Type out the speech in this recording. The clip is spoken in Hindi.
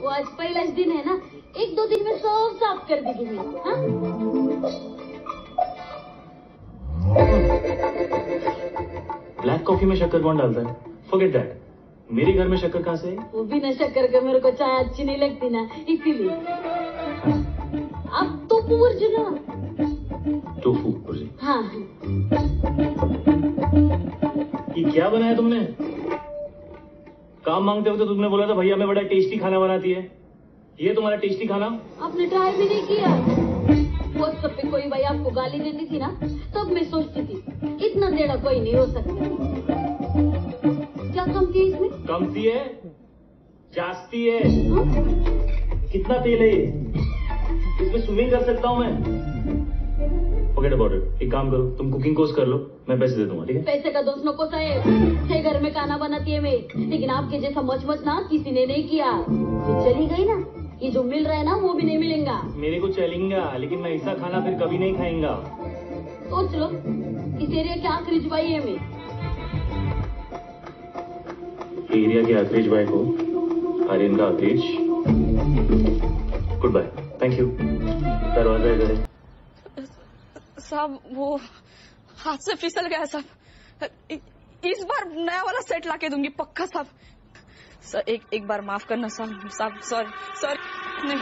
वो आज पहला दिन है ना, 1-2 दिन में सब साफ कर देगी मैं। हाँ? ब्लैक कॉफी में शक्कर कौन डालता है? Forget that. मेरे घर में शक्कर कहाँ से है? वो बिना शक्कर के मेरे को चाय अच्छी नहीं लगती ना, इसीलिए। आप टोफू वर्जन ना? Tofu version? हाँ। ये क्या बनाया तुमने? काम मांगते वक्त तो तुमने बोला था भैया मैं बड़ा टेस्टी खाना बनाती है। ये तुम्हारा टेस्टी खाना? आपने ट्राई भी नहीं किया। व्हाट्सएप पे कोई भाई आपको गाली देती थी ना, तब मैं सोचती थी इतना टेढ़ा कोई नहीं हो सकता। क्या कमती है इसमें? कमती है, जास्ती है। हाँ? कितना तेल है ये? इसमें स्विमिंग कर सकता हूँ मैं। Forget about it. एक काम करो, तुम कुकिंग कोर्स कर लो, मैं पैसे दे दूंगा, ठीक है? पैसे का दोस्त नको साहेब, छह घर में खाना बनाती है मैं, लेकिन आपके जैसा मच ना किसी ने नहीं किया। ये चली गई ना, ये जो मिल रहा है ना वो भी नहीं मिलेगा। मेरे को चलेगा, लेकिन मैं ऐसा खाना फिर कभी नहीं खाएंगा। सोच लो, इस एरिया के आखिरी जुबाई है मैं। एरिया के आखिरी जुबाई को आर्यन का आखिरी। Good bye, thank you. दरवाजा इधर है। साहब वो हाथ से फिसल गया साहब। इस बार नया वाला सेट लाके दूंगी पक्का साहब। सर एक बार माफ करना साहब। साहब सॉरी नहीं।